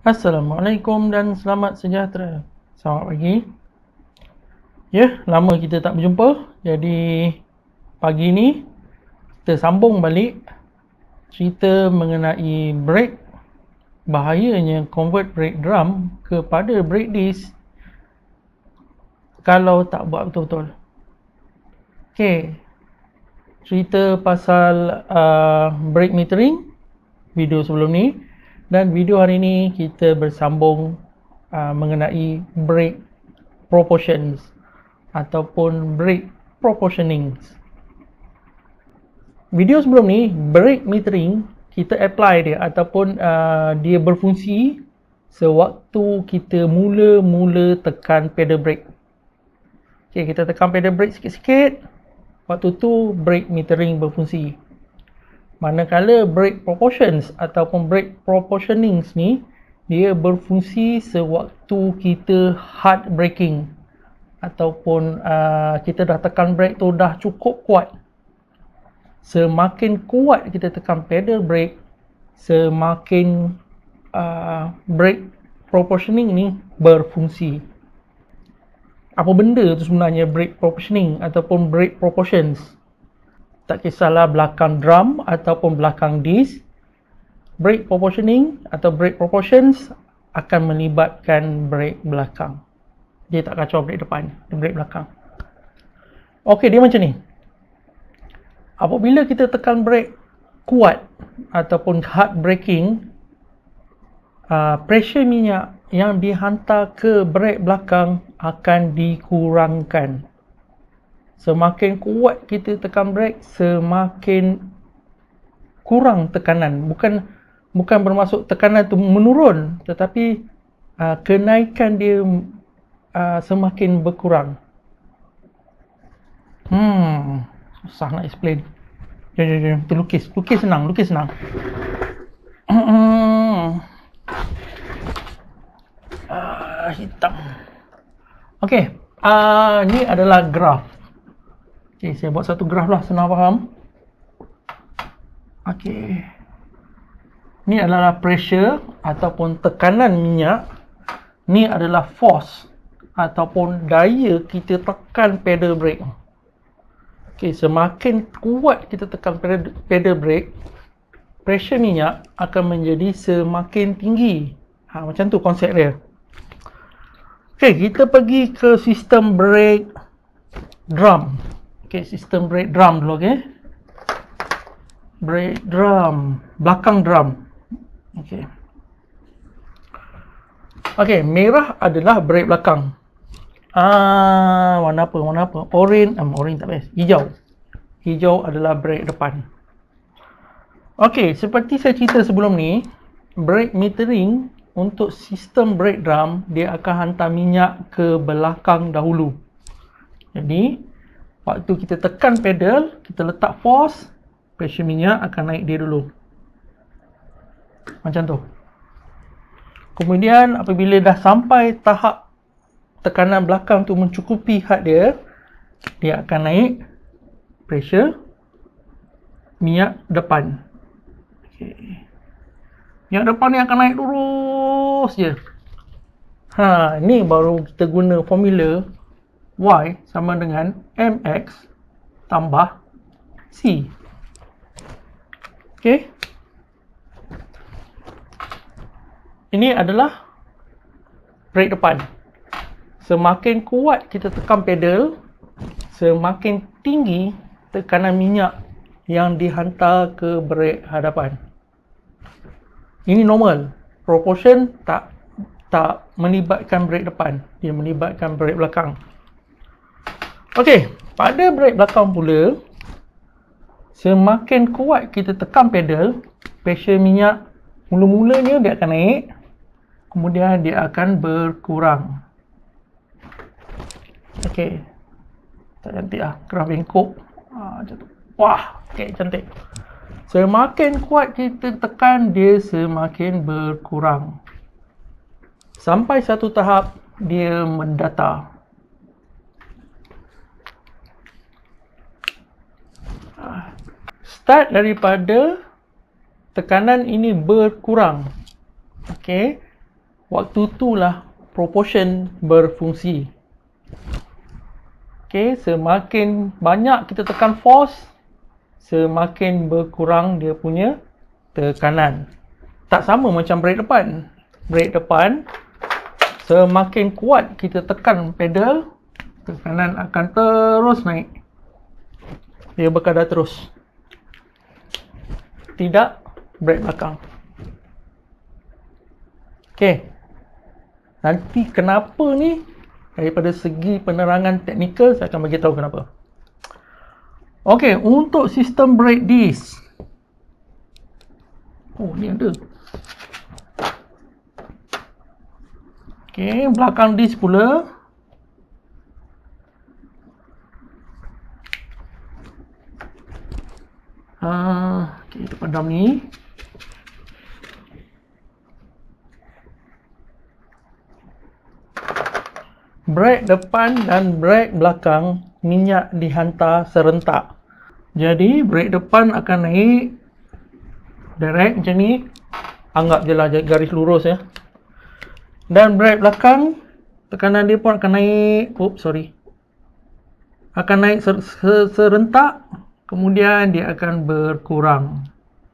Assalamualaikum dan selamat sejahtera. Selamat pagi. Ya, lama kita tak berjumpa. Jadi pagi ni kita sambung balik cerita mengenai brake. Bahayanya convert brake drum kepada brake disc kalau tak buat betul-betul. Okey. Cerita pasal brake metering video sebelum ni, dan video hari ni kita bersambung mengenai brake proportions ataupun brake proportioning. Video sebelum ni, brake metering kita apply dia ataupun dia berfungsi sewaktu kita mula-mula tekan pedal brake. Okay, kita tekan pedal brake sikit-sikit, waktu tu brake metering berfungsi. Manakala brake proportions ataupun brake proportioning ni dia berfungsi sewaktu kita hard braking ataupun kita dah tekan brake tu dah cukup kuat. Semakin kuat kita tekan pedal brake, semakin brake proportioning ni berfungsi. Apa benda tu sebenarnya brake proportioning ataupun brake proportions? Tak kisahlah belakang drum ataupun belakang disc, brake proportioning atau brake proportions akan melibatkan brake belakang. Dia tak kacau brake depan, dia brake belakang. Okey, dia macam ni. Apabila kita tekan brake kuat ataupun hard braking, pressure minyak yang dihantar ke brake belakang akan dikurangkan. Semakin kuat kita tekan brake, semakin kurang tekanan. Bukan bermaksud tekanan tu menurun, tetapi kenaikan dia semakin berkurang. Susah nak explain. Jom. Kita lukis. Lukis senang. Hitam. Okey. Ni adalah graf. Okay, saya buat satu graf lah, senang faham. Okey. Ni adalah pressure ataupun tekanan minyak. Ni adalah force ataupun daya kita tekan pedal brake. Okey, semakin kuat kita tekan pedal brake, pressure minyak akan menjadi semakin tinggi. Macam tu konsep dia. Okey, kita pergi ke sistem brake drum. Okey, sistem brake drum dulu, okey. Brake drum, belakang drum. Okey. Okey, merah adalah brake belakang. Warna apa? Orange tak best. Hijau adalah brake depan. Okey, seperti saya cerita sebelum ni, brake metering untuk sistem brake drum dia akan hantar minyak ke belakang dahulu. Jadi waktu kita tekan pedal, kita letak force, pressure minyak akan naik dia dulu. Macam tu. Kemudian apabila dah sampai tahap tekanan belakang tu mencukupi had dia, dia akan naik pressure minyak depan. Okay. Minyak depan ni akan naik terus je. Ni baru kita guna formula Y sama dengan MX tambah C. Okey. Ini adalah brake depan. Semakin kuat kita tekan pedal, semakin tinggi tekanan minyak yang dihantar ke brake hadapan. Ini normal. Proportion tak melibatkan brake depan, dia melibatkan brake belakang. Okey, pada brake belakang pula, semakin kuat kita tekan pedal, pressure minyak mula-mulanya dia akan naik, kemudian dia akan berkurang. Okey. Tak cantik lah, graf bengkok. Macam tu. Wah, okey, cantik. Semakin kuat kita tekan, dia semakin berkurang. Sampai satu tahap, dia mendatar. Start daripada tekanan ini berkurang. Okey. waktu itulah proportion berfungsi. Okay, semakin banyak kita tekan force, semakin berkurang dia punya tekanan. Tak sama macam brake depan. Brake depan, semakin kuat kita tekan pedal, tekanan akan terus naik. Dia berkadar terus. Tidak brake belakang. Okay. Nanti kenapa ni? Daripada segi penerangan teknikal, saya akan bagi tahu kenapa. Okey, untuk sistem brake disc. Oh, ni ada. Okey, belakang disc pula. Okey, kita padam ni. Brake depan dan brake belakang minyak dihantar serentak. Jadi brake depan akan naik direct macam ni. Anggap je lah garis lurus ya. Dan brake belakang tekanan dia pun akan naik. Akan naik serentak. Kemudian dia akan berkurang.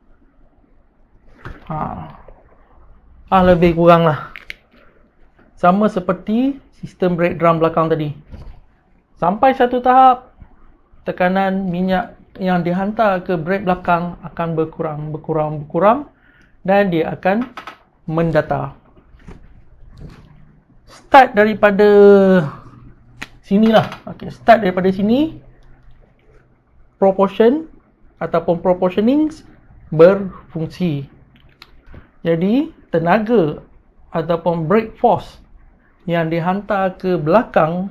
Lebih kurang lah. Sama seperti sistem brake drum belakang tadi. Sampai satu tahap, tekanan minyak yang dihantar ke brake belakang akan berkurang dan dia akan mendatar. Start daripada sinilah. Okey, start daripada sini. Proportion ataupun proportioning berfungsi. Jadi, tenaga ataupun brake force yang dihantar ke belakang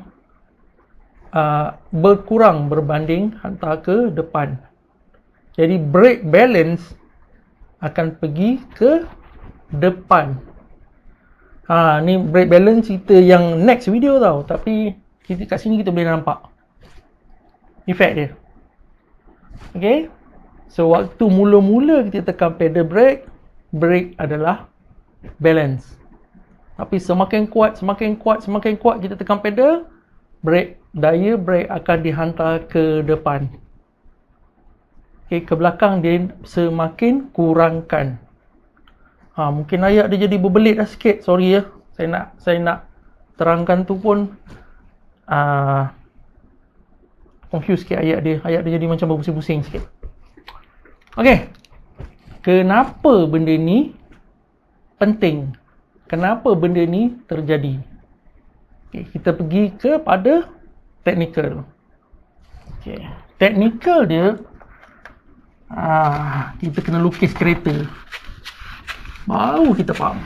berkurang berbanding hantar ke depan. Jadi brake balance akan pergi ke depan. Ni brake balance cerita yang next video tau. Tapi kat sini kita boleh nampak efek dia. Okay. So waktu mula-mula kita tekan pedal brake, brake adalah balance. Tapi semakin kuat kita tekan pedal, daya brake akan dihantar ke depan. Okay, ke belakang dia semakin kurangkan. Mungkin ayat dia jadi berbelit dah sikit. Sorry ya. Saya nak terangkan tu pun confuse sikit ayat dia. Ayat dia jadi macam berpusing-pusing sikit. Okay. Kenapa benda ni penting? Kenapa benda ni terjadi? Okay, kita pergi kepada technical. Okay, technical dia, kita kena lukis kereta. Baru kita faham.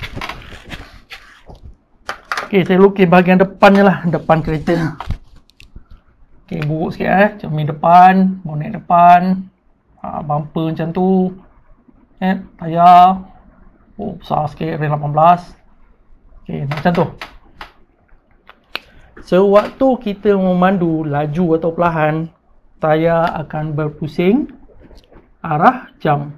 Okay, saya lukis bahagian depannya lah, depan kereta. Okay, buruk sikit cermin depan, bonet depan, bumper macam tu, tayar. Besar sikit, rim 18. Okay, macam tu. Sewaktu kita memandu laju atau perlahan, tayar akan berpusing arah jam.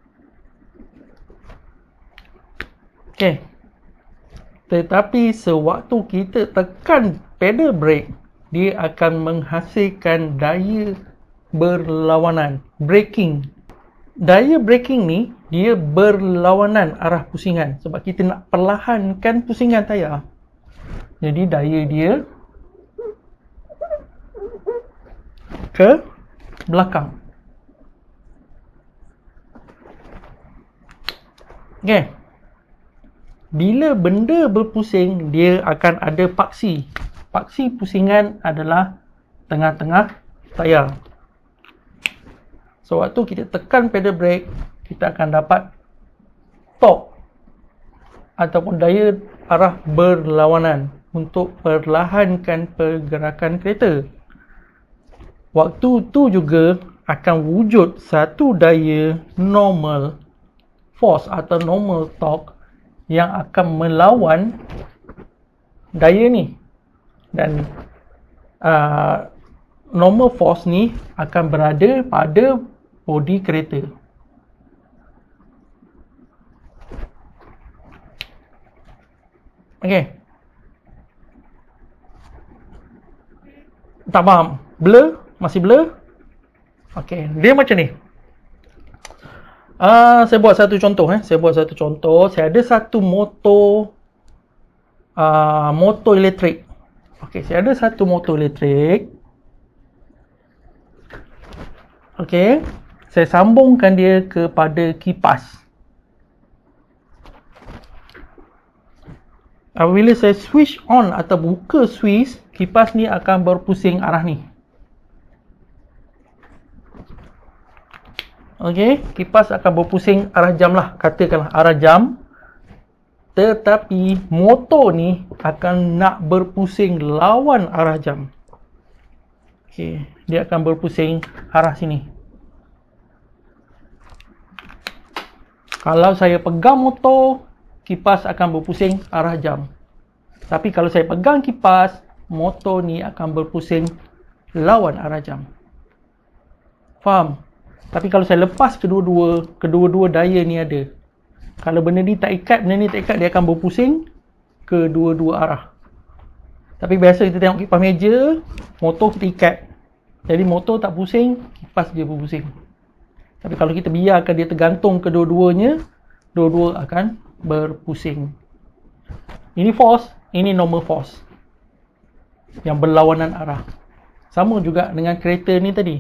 Okay. Tetapi sewaktu kita tekan pedal brake, dia akan menghasilkan daya berlawanan, braking. Daya braking ni dia berlawanan arah pusingan sebab kita nak perlahankan pusingan tayar. Jadi daya dia ke belakang. Okay. Bila benda berpusing, dia akan ada paksi. Paksi pusingan adalah tengah-tengah tayar. So, waktu kita tekan pedal brake, kita akan dapat torque ataupun daya arah berlawanan untuk perlahankan pergerakan kereta. Waktu tu juga akan wujud satu daya normal force atau normal torque yang akan melawan daya ni. Dan normal force ni akan berada pada bodi kereta. Okey. Tak faham? Blur? Masih blur? Okey, dia macam ni. Saya buat satu contoh. Saya ada satu motor elektrik. Okey, saya ada satu motor elektrik. Okey, saya sambungkan dia kepada kipas. Apabila saya switch on atau buka switch, kipas ni akan berpusing arah ni. Okey, kipas akan berpusing arah jam lah, katakanlah arah jam. Tetapi motor ni akan nak berpusing lawan arah jam. Okey, dia akan berpusing arah sini. Kalau saya pegang motor, kipas akan berpusing arah jam. Tapi kalau saya pegang kipas, motor ni akan berpusing lawan arah jam. Faham? Tapi kalau saya lepas kedua-dua daya ni ada. Kalau benda ni tak ikat, dia akan berpusing kedua-dua arah. Tapi biasa kita tengok kipas meja, motor kita ikat. Jadi motor tak pusing, kipas dia berpusing. Tapi kalau kita biarkan dia tergantung kedua-duanya, dua-dua akan berpusing. Ini force, ini normal force. Yang berlawanan arah. Sama juga dengan kereta ni tadi.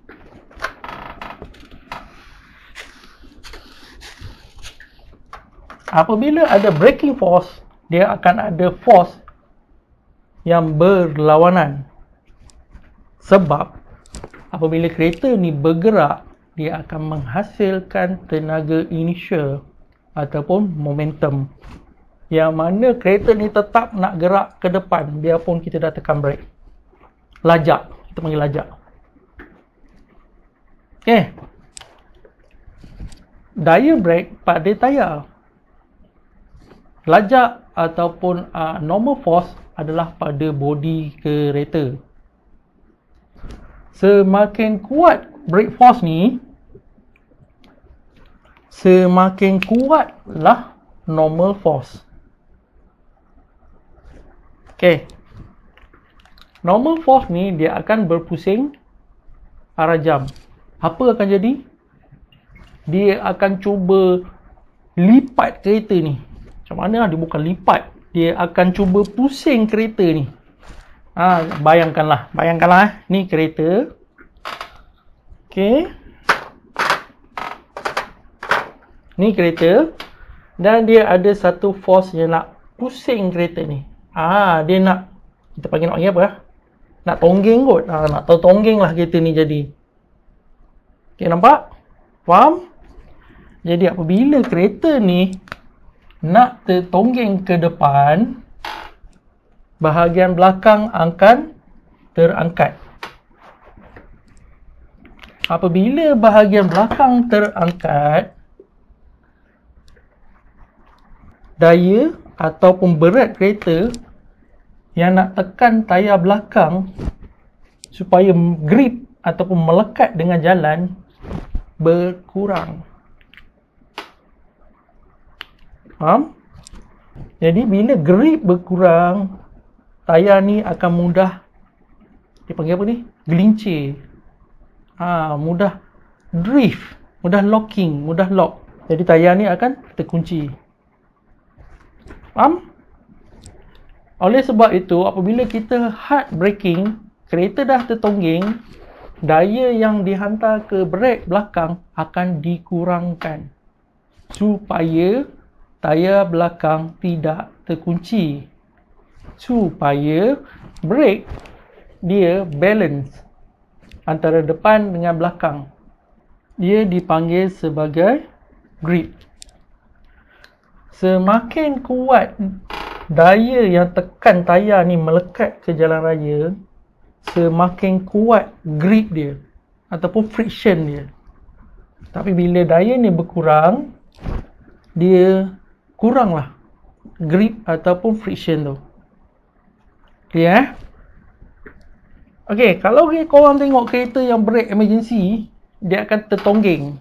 Apabila ada braking force, dia akan ada force yang berlawanan. Sebab apabila kereta ni bergerak, dia akan menghasilkan tenaga initial ataupun momentum. Yang mana kereta ni tetap nak gerak ke depan biarpun kita dah tekan brake. Lajak, kita panggil lajak. Okey. Daya brake pada tayar. Lajak ataupun normal force adalah pada bodi kereta. Semakin kuat brake force ni, semakin kuatlah normal force. Okey. Normal force ni dia akan berpusing arah jam. Apa akan jadi? Dia akan cuba lipat kereta ni. Macam mana? Dia bukan lipat. Dia akan cuba pusing kereta ni. Bayangkanlah. Ni kereta. Okey. Ni kereta. Dan dia ada satu force yang nak pusing kereta ni. Dia nak, kita panggil nak apa lah? Nak tonggeng kot. Nak tonggeng lah kereta ni jadi. Okey, nampak? Faham? Jadi apabila kereta ni nak tertonggeng ke depan, bahagian belakang akan terangkat. Apabila bahagian belakang terangkat, daya ataupun berat kereta yang nak tekan tayar belakang supaya grip ataupun melekat dengan jalan berkurang. Faham? Jadi bila grip berkurang, tayar ni akan mudah, dia panggil apa ni? Gelincir. Mudah drift, mudah locking, mudah lock. Jadi tayar ni akan terkunci. Faham? Oleh sebab itu, apabila kita hard braking, kereta dah tertonggeng, daya yang dihantar ke brake belakang akan dikurangkan supaya tayar belakang tidak terkunci, supaya brake dia balance antara depan dengan belakang. Dia dipanggil sebagai grip. Semakin kuat daya yang tekan tayar ni melekat ke jalan raya, semakin kuat grip dia ataupun friction dia. Tapi bila daya ni berkurang, dia kuranglah grip ataupun friction tu. Clear? Okey, kalau korang tengok kereta yang brake emergency, dia akan tertonggeng.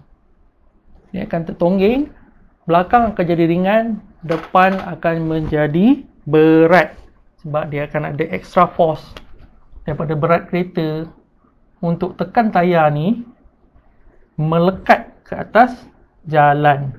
Belakang akan jadi ringan, depan akan menjadi berat, sebab dia akan ada extra force daripada berat kereta untuk tekan tayar ni melekat ke atas jalan.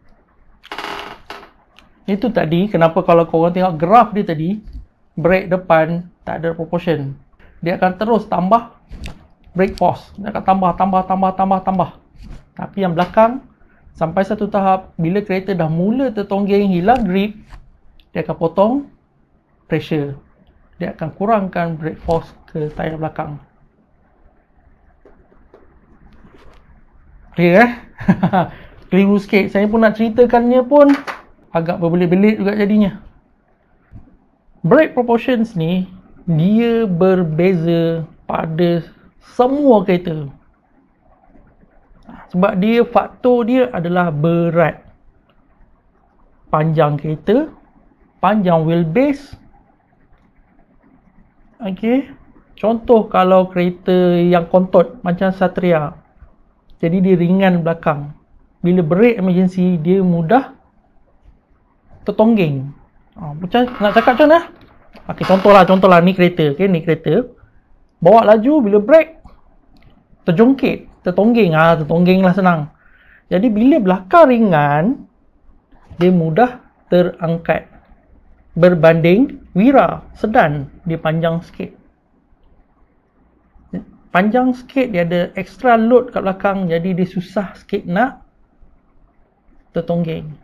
Itu tadi kenapa kalau korang tengok graf dia tadi, brake depan tak ada proportion. Dia akan terus tambah brake force. Dia akan tambah. Tapi yang belakang sampai satu tahap, bila kereta dah mula tertonggeng, hilang grip, dia akan potong pressure. Dia akan kurangkan brake force ke tayar belakang. Clear Keliru sikit. Saya pun nak ceritakannya pun agak berbelit-belit juga jadinya. Brake proportions ni dia berbeza pada semua kereta. Sebab dia, faktor dia adalah berat, panjang kereta, panjang wheelbase. Okey. Contoh kalau kereta yang kontot macam Satria, jadi dia ringan belakang. Bila brake emergency, dia mudah tertonggeng. Macam nak cakap macam mana? Okey, contohlah ni kereta. Okey, ni kereta. Bawa laju, bila brake terjongkit, tertonggeng. Tertonggeng lah senang. Jadi bila belakang ringan, dia mudah terangkat. Berbanding Wira, sedan, dia panjang sikit. Panjang sikit, dia ada extra load kat belakang, jadi dia susah sikit nak tertonggeng.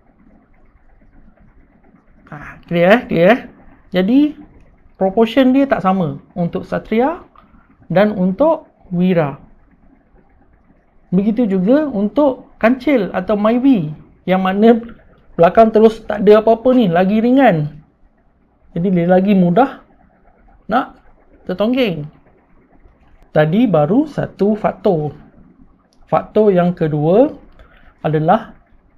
Clear? Jadi proportion dia tak sama untuk Satria dan untuk Wira. Begitu juga untuk Kancil atau Myvi, yang mana belakang terus tak ada apa-apa ni, lagi ringan. Jadi dia lagi mudah nak tertonggeng. Tadi baru satu faktor. Faktor yang kedua adalah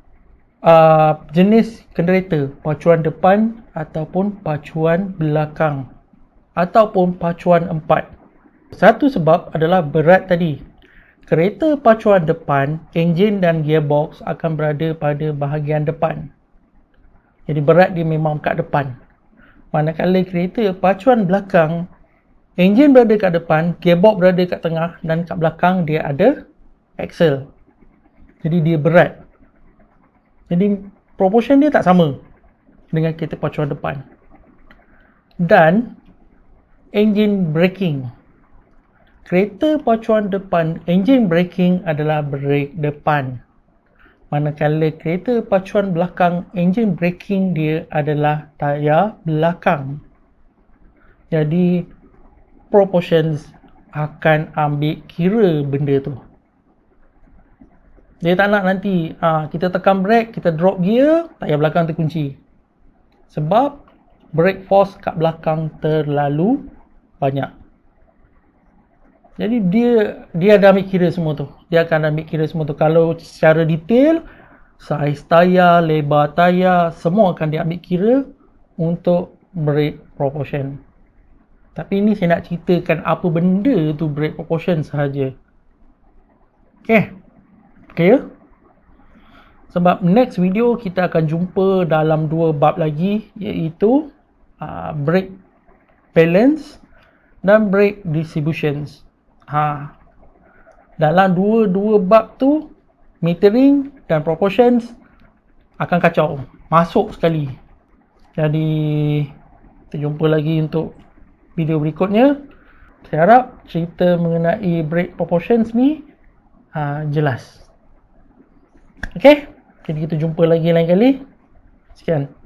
jenis kereta, pacuan depan ataupun pacuan belakang ataupun pacuan empat. Satu sebab adalah berat tadi. Kereta pacuan depan, enjin dan gearbox akan berada pada bahagian depan. Jadi berat dia memang kat depan. Manakala kereta pacuan belakang, enjin berada kat depan, gearbox berada kat tengah dan kat belakang dia ada axle. Jadi dia berat. Jadi proportion dia tak sama dengan kereta pacuan depan. Dan engine braking. Kereta pacuan depan, engine braking adalah brake depan. Manakala kereta pacuan belakang, engine braking dia adalah tayar belakang. Jadi proportions akan ambil kira benda tu. Dia tak nak nanti kita tekan brake, kita drop gear, tayar belakang terkunci. Sebab brake force kat belakang terlalu banyak. Jadi dia ada ambil kira semua tu. Dia akan ambil kira semua tu. Kalau secara detail, saiz tayar, lebar tayar, semua akan dia ambil kira untuk brake proportion. Tapi ini saya nak ceritakan apa benda tu brake proportion sahaja. Okay. Clear? Sebab next video kita akan jumpa dalam dua bab lagi, iaitu brake balance dan brake distributions. Dalam dua bab tu, metering dan proportions akan kacau, masuk sekali. Jadi kita jumpa lagi untuk video berikutnya. Saya harap cerita mengenai brake proportions ni jelas. Okay, jadi kita jumpa lagi lain kali. Sekian.